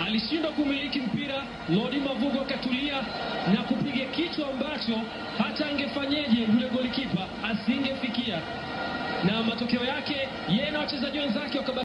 alishindwa kumiliki mpira. Lodi Mavugo akatulia na kupiga kichwa ambacho hata angefanyeje yule golikipa asingefikia, na matokeo yake yeye na wachezaji wenzake